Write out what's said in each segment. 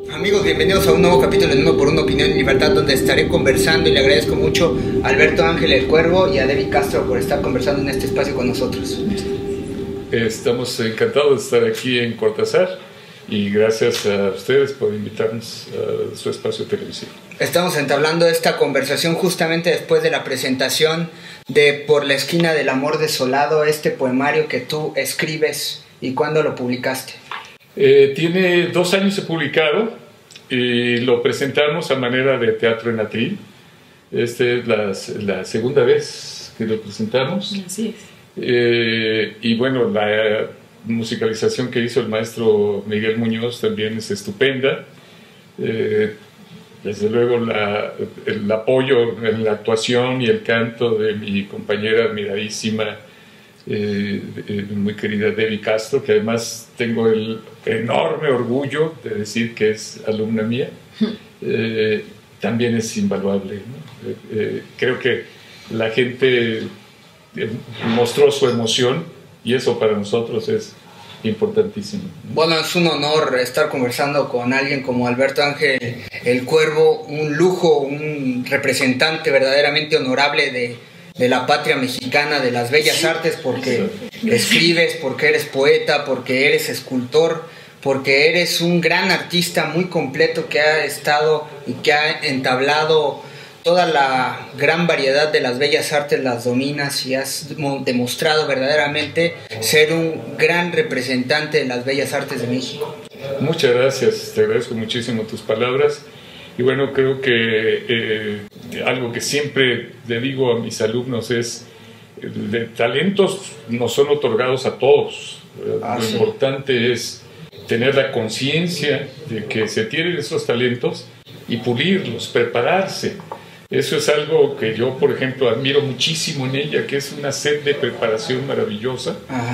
Amigos, bienvenidos a un nuevo capítulo de Uno por Uno, Opinión y Libertad, donde estaré conversando y le agradezco mucho a Alberto Ángel el Cuervo y a Debbie Castro por estar conversando en este espacio con nosotros. Estamos encantados de estar aquí en Cortázar y gracias a ustedes por invitarnos a su espacio televisivo. Estamos entablando esta conversación justamente después de la presentación de Por la esquina del amor desolado, este poemario que tú escribes. ¿Y cuándo lo publicaste? Tiene 2 años de publicado y lo presentamos a manera de teatro en atril. Esta es la segunda vez que lo presentamos. Así es. Y bueno, la musicalización que hizo el maestro Miguel Muñoz también es estupenda. Desde luego el apoyo en la actuación y el canto de mi compañera admiradísima, muy querida Debbie Castro, que además tengo el enorme orgullo de decir que es alumna mía, también es invaluable, ¿no? Creo que la gente mostró su emoción y eso para nosotros es importantísimo. Bueno, es un honor estar conversando con alguien como Alberto Ángel el Cuervo, un lujo, un representante verdaderamente honorable de la patria mexicana, de las bellas artes, porque escribes, porque eres poeta, porque eres escultor, porque eres un gran artista muy completo que ha estado y que ha entablado toda la gran variedad de las bellas artes, las dominas y has demostrado verdaderamente ser un gran representante de las bellas artes de México. Muchas gracias, te agradezco muchísimo tus palabras. Y bueno, creo que algo que siempre le digo a mis alumnos es: de talentos no son otorgados a todos. Lo importante es tener la conciencia de que se tienen esos talentos y pulirlos, prepararse. Eso es algo que yo, por ejemplo, admiro muchísimo en ella, que es una sed de preparación maravillosa.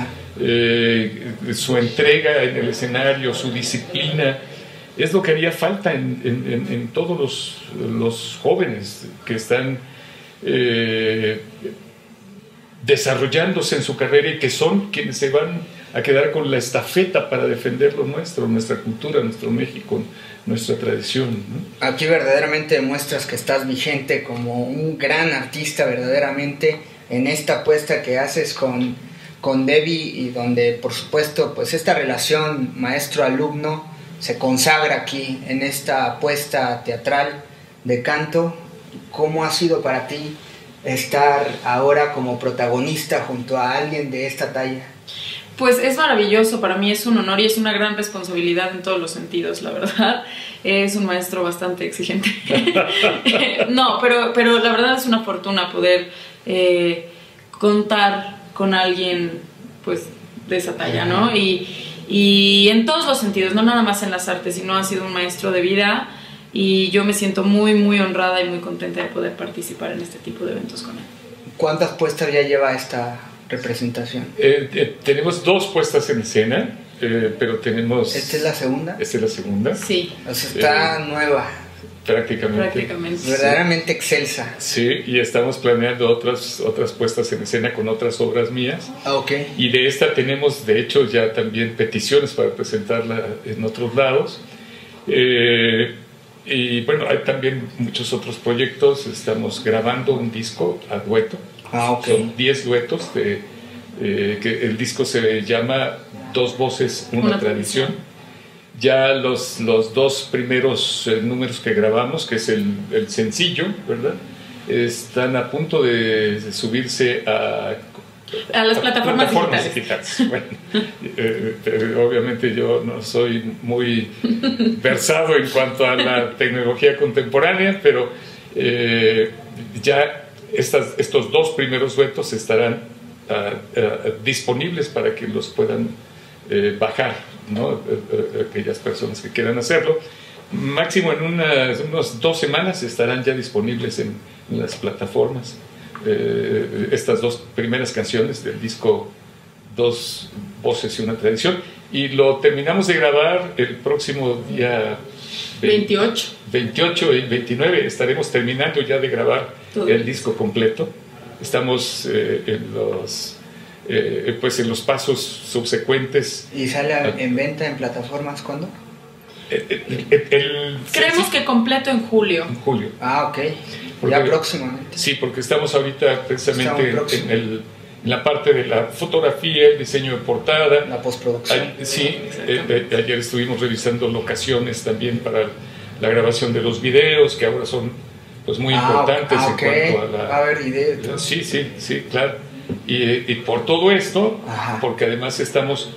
Su entrega en el escenario, su disciplina, es lo que haría falta en todos los jóvenes que están desarrollándose en su carrera y que son quienes se van a quedar con la estafeta para defender lo nuestro, nuestra cultura, nuestro México, nuestra tradición, ¿no? Aquí verdaderamente demuestras que estás vigente como un gran artista verdaderamente en esta apuesta que haces con Debbie, y donde por supuesto pues esta relación maestro-alumno se consagra aquí en esta apuesta teatral de canto. ¿Cómo ha sido para ti estar ahora como protagonista junto a alguien de esta talla? Pues es maravilloso, para mí es un honor y es una gran responsabilidad en todos los sentidos, la verdad. Es un maestro bastante exigente. No, pero la verdad es una fortuna poder contar con alguien pues de esa talla, ¿no? Y en todos los sentidos, no nada más en las artes, sino ha sido un maestro de vida y yo me siento muy, muy honrada y muy contenta de poder participar en este tipo de eventos con él. ¿Cuántas puestas ya lleva esta representación? Tenemos 2 puestas en escena, pero tenemos... ¿Esta es la segunda? Esta es la segunda. Sí. O sea, está nueva. Prácticamente. Verdaderamente excelsa. Sí, y estamos planeando otras puestas en escena con otras obras mías. Okay. Y de esta tenemos, de hecho, ya también peticiones para presentarla en otros lados. Y bueno, hay también muchos otros proyectos. Estamos grabando un disco a dueto. Okay. Son 10 duetos. Que el disco se llama Dos voces, una tradición. Ya los 2 primeros números que grabamos, que es el sencillo, ¿verdad? Están a punto de subirse a las plataformas digitales. Bueno, obviamente yo no soy muy versado en cuanto a la tecnología contemporánea, pero ya estos 2 primeros duetos estarán disponibles para que los puedan bajar, ¿no? Aquellas personas que quieran hacerlo. Máximo en unas 2 semanas estarán ya disponibles en las plataformas estas 2 primeras canciones del disco Dos voces y una tradición, y lo terminamos de grabar el próximo día 28 y 29. Estaremos terminando ya de grabar el disco completo. Estamos en los pasos subsecuentes. ¿Y sale en venta en plataformas cuándo? Creemos que completo en julio. En julio. Ah, ok. Porque, ya próximamente. Sí, porque estamos ahorita precisamente en la parte de la fotografía, el diseño de portada. La postproducción. Sí, ayer estuvimos revisando locaciones también para la grabación de los videos, que ahora son pues muy importantes en cuanto a la... Va a haber ideas. Sí, claro. Y por todo esto, Ajá. porque además estamos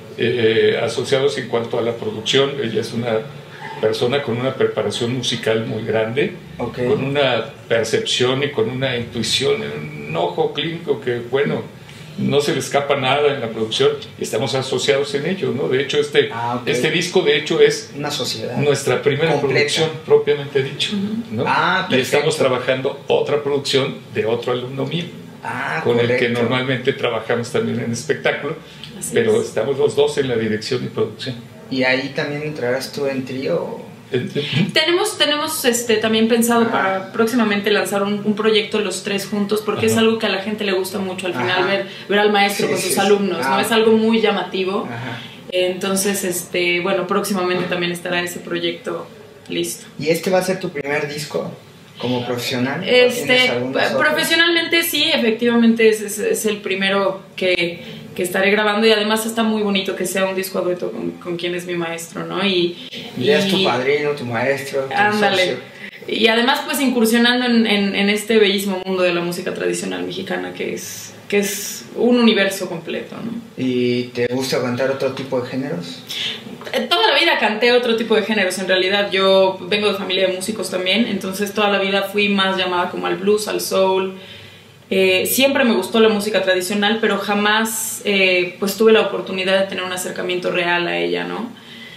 asociados en cuanto a la producción, ella es una persona con una preparación musical muy grande, Okay. con una percepción y con una intuición, un ojo clínico que, bueno, no se le escapa nada en la producción y estamos asociados en ello, ¿no? De hecho, Okay. este disco, de hecho, es una sociedad nuestra primera completa. Producción, propiamente dicho, ¿no? Y estamos trabajando otra producción de otro alumno mío, con correcto. el que normalmente trabajamos también en espectáculo, pero estamos los dos en la dirección y producción. ¿Y ahí también entrarás tú en trío? Tenemos también pensado para próximamente lanzar un proyecto los tres juntos, porque es algo que a la gente le gusta mucho al final, ver al maestro con sus alumnos, ¿no? Es algo muy llamativo. Entonces, bueno, próximamente también estará ese proyecto listo. ¿Y va a ser tu primer disco como profesional? Profesionalmente sí, efectivamente es el primero que estaré grabando, y además está muy bonito que sea un disco a dueto con quien es mi maestro, ¿no? Y es tu padrino, tu maestro, tu socio. Y además pues incursionando en este bellísimo mundo de la música tradicional mexicana, que es un universo completo, ¿no? ¿Y te gusta cantar otro tipo de géneros? Toda la vida canté otro tipo de géneros, en realidad. Yo vengo de familia de músicos también, entonces toda la vida fui más llamada como al blues, al soul. Siempre me gustó la música tradicional, pero jamás pues tuve la oportunidad de tener un acercamiento real a ella, ¿no?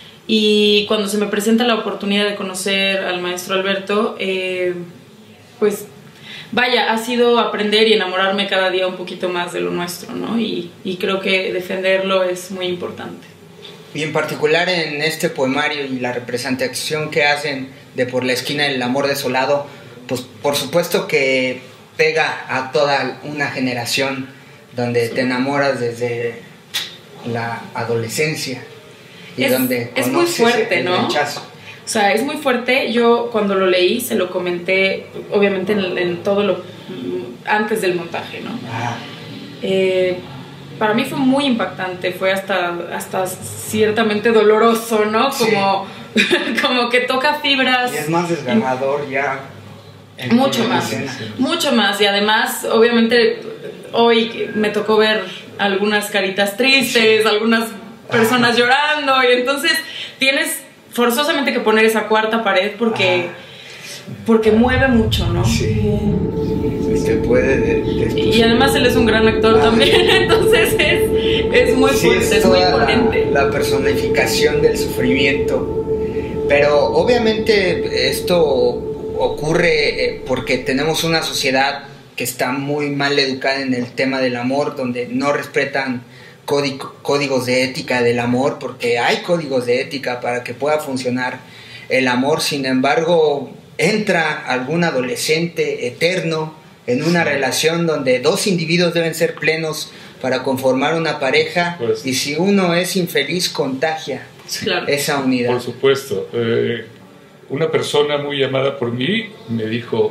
Y cuando se me presenta la oportunidad de conocer al maestro Alberto, pues vaya, ha sido aprender y enamorarme cada día un poquito más de lo nuestro, ¿no? Y creo que defenderlo es muy importante. Y en particular en este poemario y la representación que hacen de Por la esquina del amor desolado, pues por supuesto que pega a toda una generación donde te enamoras desde la adolescencia y donde es muy fuerte, ¿no? Rechazo. O sea, es muy fuerte. Yo cuando lo leí se lo comenté, obviamente en todo lo antes del montaje, ¿no? Para mí fue muy impactante, fue hasta ciertamente doloroso, ¿no? Como que toca fibras. Y es más desgarrador ya. Mucho más. Y además, obviamente, hoy me tocó ver algunas caritas tristes, algunas personas llorando, y entonces tienes forzosamente que poner esa cuarta pared porque mueve mucho, ¿no? Sí. Te puede y además él es un gran actor también, entonces es muy fuerte, es muy imponente. La personificación del sufrimiento. Pero obviamente esto ocurre porque tenemos una sociedad que está muy mal educada en el tema del amor, donde no respetan códigos de ética del amor, porque hay códigos de ética para que pueda funcionar el amor. Sin embargo, entra algún adolescente eterno en una relación donde dos individuos deben ser plenos para conformar una pareja, pues, y si uno es infeliz contagia esa unidad. Por supuesto. Una persona muy amada por mí me dijo,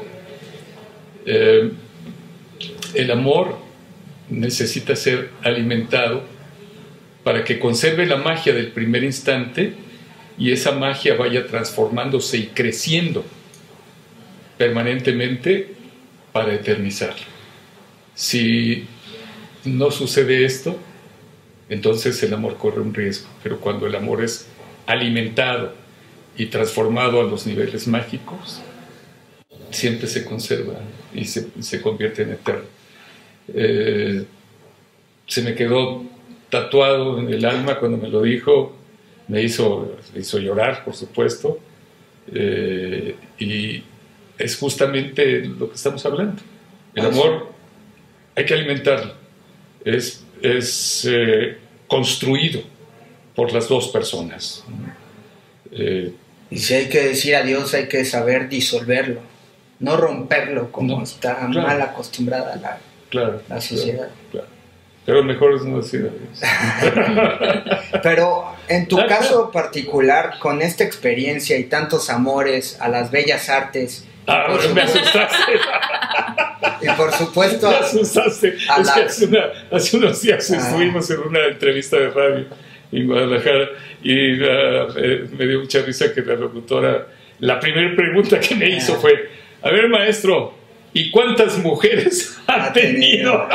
el amor necesita ser alimentado para que conserve la magia del primer instante y esa magia vaya transformándose y creciendo permanentemente para eternizarlo. Si no sucede esto, entonces el amor corre un riesgo, pero cuando el amor es alimentado y transformado a los niveles mágicos, siempre se conserva y se convierte en eterno. Se me quedó tatuado en el alma cuando me lo dijo, me hizo llorar, por supuesto, y es justamente lo que estamos hablando. El amor hay que alimentarlo, es construido por las dos personas. Y si hay que decir adiós, hay que saber disolverlo, no romperlo como está mal acostumbrada la sociedad. Claro. Pero mejor es no decir adiós. Pero En tu caso particular, con esta experiencia y tantos amores a las bellas artes, me asustaste. y por supuesto, Me asustaste. Es que hace unos días estuvimos en una entrevista de radio en Guadalajara y me dio mucha risa que la locutora, la primera pregunta que me hizo fue: a ver, maestro, ¿y cuántas mujeres ha tenido?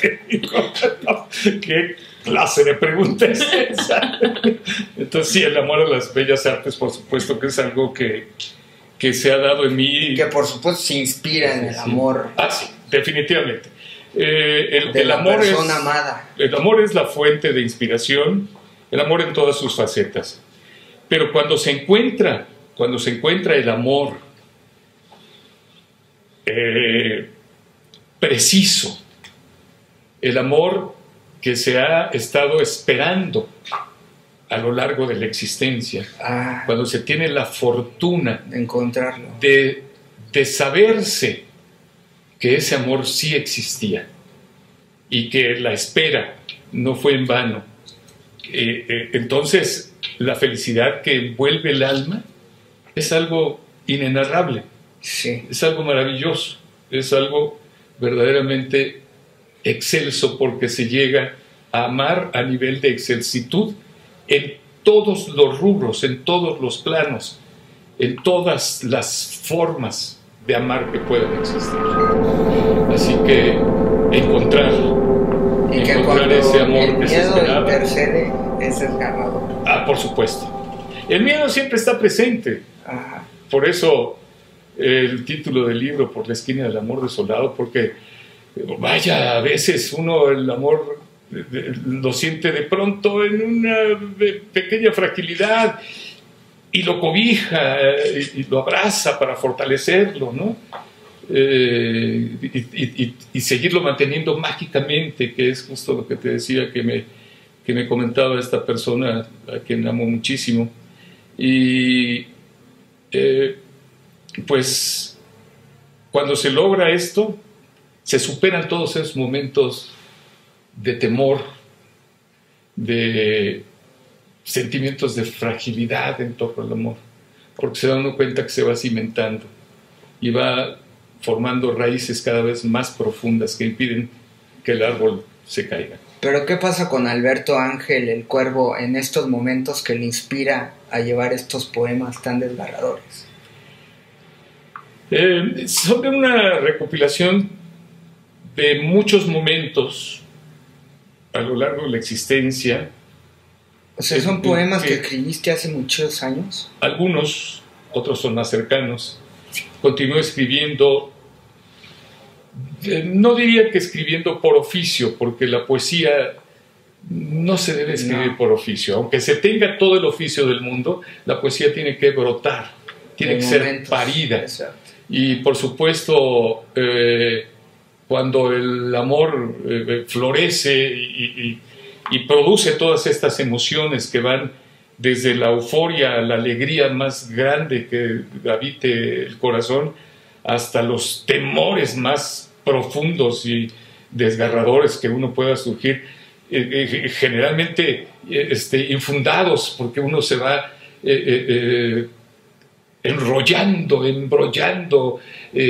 ¿Qué clase de pregunta es esa? Entonces sí, el amor a las bellas artes, por supuesto que es algo que se ha dado en mí. Que por supuesto se inspira en el amor. Sí, definitivamente. El la amor persona amada. El amor es la fuente de inspiración, el amor en todas sus facetas. Pero cuando se encuentra el amor preciso, el amor que se ha estado esperando a lo largo de la existencia, cuando se tiene la fortuna de encontrarlo, de saberse que ese amor sí existía y que la espera no fue en vano, entonces la felicidad que envuelve el alma es algo inenarrable, sí. Es algo maravilloso, es algo verdaderamente excelso, porque se llega a amar a nivel de excelsitud en todos los rubros, en todos los planos, en todas las formas de amar que puedan existir. Así que encontrar ese amor que se esperaba. El miedo intercede, es desgarrador. Por supuesto. El miedo siempre está presente. Ajá. Por eso el título del libro, Por la esquina del amor desolado, porque vaya, a veces uno el amor lo siente de pronto en una pequeña fragilidad y lo cobija y lo abraza para fortalecerlo, ¿no? Y seguirlo manteniendo mágicamente, que es justo lo que te decía que me comentaba esta persona a quien amo muchísimo. Y pues cuando se logra esto, se superan todos esos momentos de temor, de sentimientos de fragilidad en torno al amor, porque se da uno cuenta que se va cimentando y va formando raíces cada vez más profundas que impiden que el árbol se caiga. Pero ¿qué pasa con Alberto Ángel, el Cuervo, en estos momentos que le inspira a llevar estos poemas tan desgarradores? Son de una recopilación de muchos momentos a lo largo de la existencia. O sea, ¿son poemas que escribiste hace muchos años? Algunos, otros son más cercanos. Continué escribiendo, no diría que escribiendo por oficio, porque la poesía no se debe escribir por oficio. Aunque se tenga todo el oficio del mundo, la poesía tiene que brotar, tiene que ser parida. Exacto. Y por supuesto, cuando el amor florece y produce todas estas emociones que van desde la euforia a la alegría más grande que habite el corazón, hasta los temores más profundos y desgarradores que uno pueda surgir, generalmente infundados, porque uno se va embrollando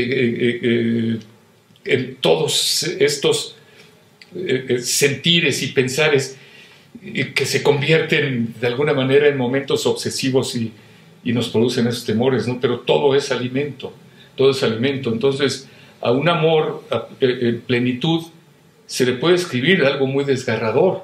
en todos estos sentires y pensares que se convierten de alguna manera en momentos obsesivos y nos producen esos temores, ¿no? Pero todo es alimento, todo es alimento. Entonces, a un amor en plenitud se le puede escribir algo muy desgarrador.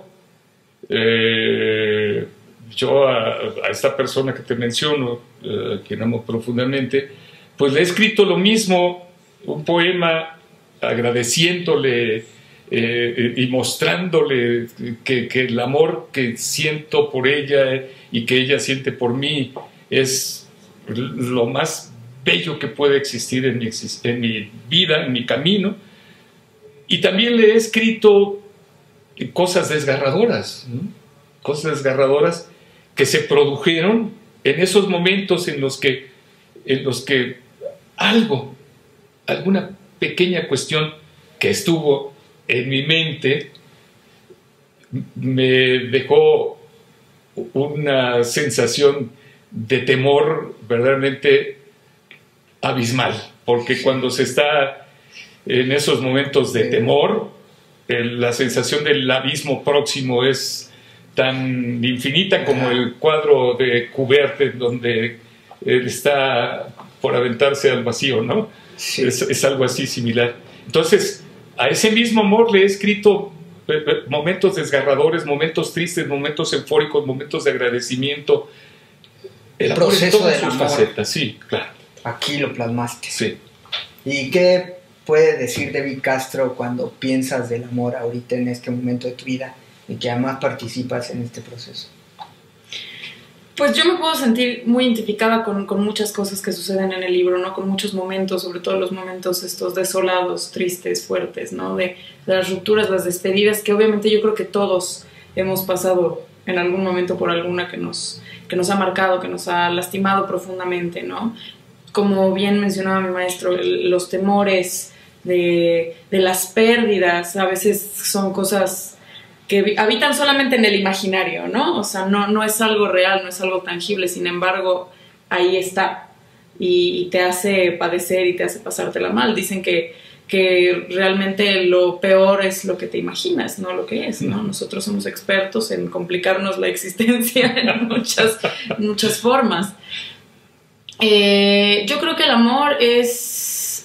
Yo a esta persona que te menciono, quien amo profundamente, pues le he escrito lo mismo, un poema agradeciéndole y mostrándole que el amor que siento por ella y que ella siente por mí es lo más bello que puede existir en mi vida, en mi camino. Y también le he escrito cosas desgarradoras, ¿no? Cosas desgarradoras que se produjeron en esos momentos en los que alguna pequeña cuestión que estuvo en mi mente me dejó una sensación de temor verdaderamente abismal, porque cuando se está en esos momentos de temor, la sensación del abismo próximo es tan infinita como el cuadro de Kubert, en donde él está por aventarse al vacío, ¿no? Sí. Es algo así similar. Entonces, a ese mismo amor le he escrito momentos desgarradores, momentos tristes, momentos eufóricos, momentos de agradecimiento. El amor en proceso todas del sus amor. facetas, sí, claro. Aquí lo plasmaste. Sí. ¿Y qué puede decir David Castro cuando piensas del amor ahorita en este momento de tu vida y que además participas en este proceso? Pues yo me puedo sentir muy identificada con muchas cosas que suceden en el libro, ¿no? Con muchos momentos, sobre todo los momentos estos desolados, tristes, fuertes, ¿no? De las rupturas, las despedidas, que obviamente yo creo que todos hemos pasado en algún momento por alguna que nos ha marcado, que nos ha lastimado profundamente, ¿no? Como bien mencionaba mi maestro, los temores de las pérdidas, a veces son cosas que habitan solamente en el imaginario, ¿no? O sea, no es algo real, no es algo tangible, sin embargo, ahí está y te hace padecer y te hace pasártela mal. Dicen que realmente lo peor es lo que te imaginas, no lo que es, ¿no? Nosotros somos expertos en complicarnos la existencia en muchas formas. Yo creo que el amor es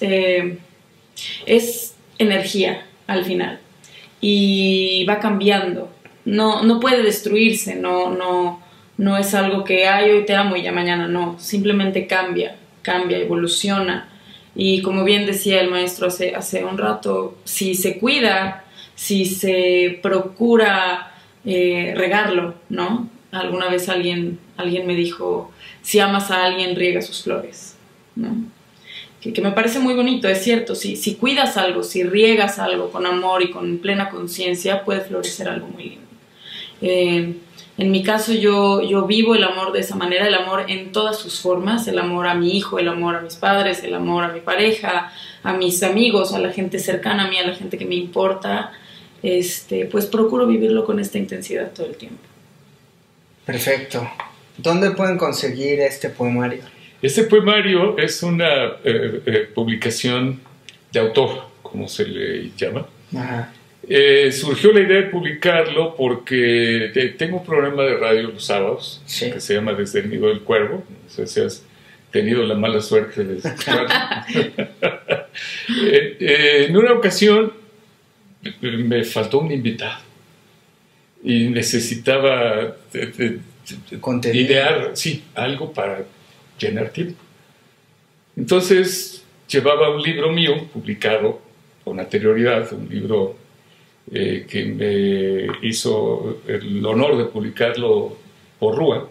energía al final y va cambiando, no puede destruirse, no es algo que hoy te amo y ya mañana no, simplemente cambia, evoluciona. Y como bien decía el maestro hace un rato, si se cuida, si se procura regarlo, ¿no? Alguna vez alguien me dijo, si amas a alguien, riega sus flores, ¿no? Que me parece muy bonito, es cierto, si cuidas algo, si riegas algo con amor y con plena conciencia, puede florecer algo muy lindo. En mi caso yo vivo el amor de esa manera, el amor en todas sus formas, el amor a mi hijo, el amor a mis padres, el amor a mi pareja, a mis amigos, a la gente cercana a mí, a la gente que me importa, pues procuro vivirlo con esta intensidad todo el tiempo. Perfecto. ¿Dónde pueden conseguir este poemario? Este poemario es una publicación de autor, como se le llama. Ajá. Surgió la idea de publicarlo porque tengo un programa de radio los sábados, sí, que se llama Desde el Nido del Cuervo. No sé si has tenido la mala suerte de escucharlo. En una ocasión me faltó un invitado y necesitaba idear, sí, algo para llenar tiempo. Entonces llevaba un libro mío publicado con anterioridad, un libro que me hizo el honor de publicarlo por Rúa,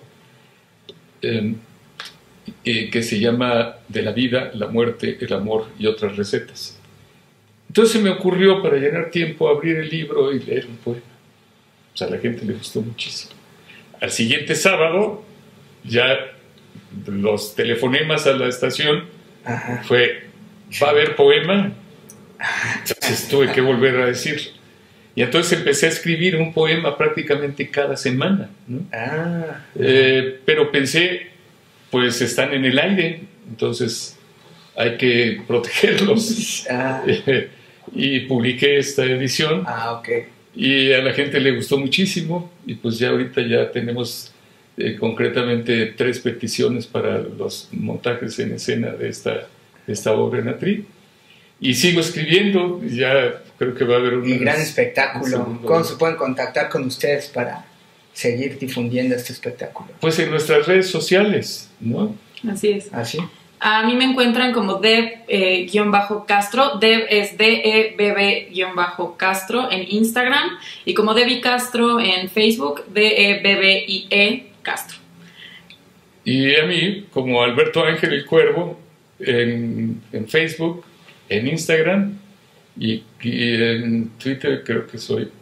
que se llama De la vida, la muerte, el amor y otras recetas. Entonces me ocurrió, para llenar tiempo, abrir el libro y leer un poema. O sea, a la gente le gustó muchísimo. Al siguiente sábado, ya los telefonemas a la estación, ajá, fue, ¿va a haber poema? Entonces tuve que volver a decir. Y entonces empecé a escribir un poema prácticamente cada semana, ¿no? Pero pensé, pues están en el aire, entonces hay que protegerlos. Y publiqué esta edición. Okay. Y a la gente le gustó muchísimo. Y pues ya ahorita ya tenemos concretamente 3 peticiones para los montajes en escena de esta obra en Atri. Y sigo escribiendo, ya creo que va a haber un gran espectáculo. ¿Cómo se pueden contactar con ustedes para seguir difundiendo este espectáculo? Pues en nuestras redes sociales, ¿no? Así es. ¿Así? A mí me encuentran como Deb-Castro, Deb es DEBB-Castro en Instagram, y como Debbie Castro en Facebook, DEBBIE Castro. Y a mí, como Alberto Ángel el Cuervo, en Facebook, en Instagram y en Twitter creo que soy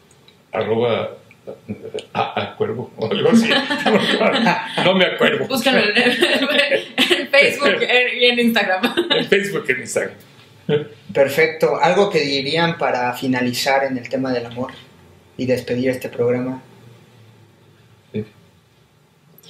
@cuervo o algo así. No me acuerdo. Búscalo en Facebook y en Instagram. En Facebook y en Instagram. Perfecto. ¿Algo que dirían para finalizar en el tema del amor y despedir este programa?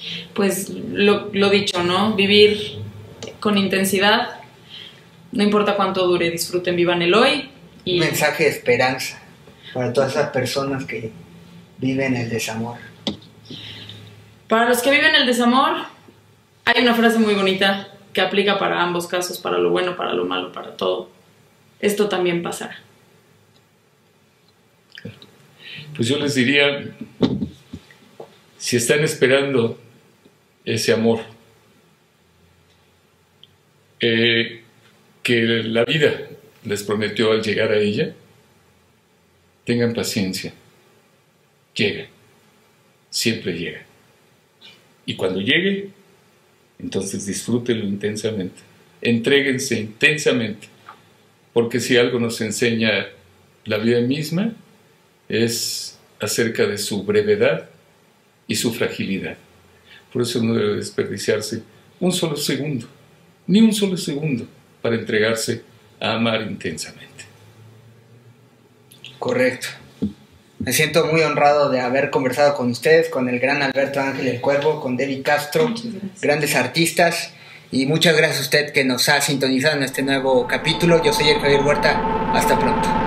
pues lo dicho, ¿no? Vivir con intensidad, no importa cuánto dure, disfruten, vivan el hoy. Un mensaje de esperanza para todas esas personas que viven el desamor. Para los que viven el desamor, hay una frase muy bonita que aplica para ambos casos, para lo bueno, para lo malo, para todo. Esto también pasará. Pues yo les diría, si están esperando ese amor, que la vida les prometió al llegar a ella, tengan paciencia. Llega, siempre llega. Y cuando llegue, entonces disfrútenlo intensamente, entréguense intensamente, porque si algo nos enseña la vida misma, es acerca de su brevedad y su fragilidad. Por eso no debe desperdiciarse un solo segundo, ni un solo segundo, para entregarse a amar intensamente. Correcto. Me siento muy honrado de haber conversado con ustedes, con el gran Alberto Ángel El Cuervo, con Debbie Castro, grandes artistas, y muchas gracias a usted que nos ha sintonizado en este nuevo capítulo. Yo soy el Javier Huerta. Hasta pronto.